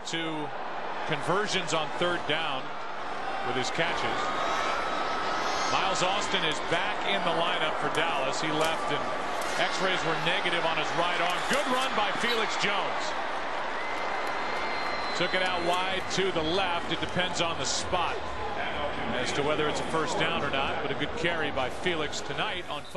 2 conversions on 3rd down with his catches. Miles Austin is back in the lineup for Dallas. He left and X-rays were negative on his right arm. Good run by Felix Jones. Took it out wide to the left. It depends on the spot as to whether it's a first down or not, but a good carry by Felix tonight on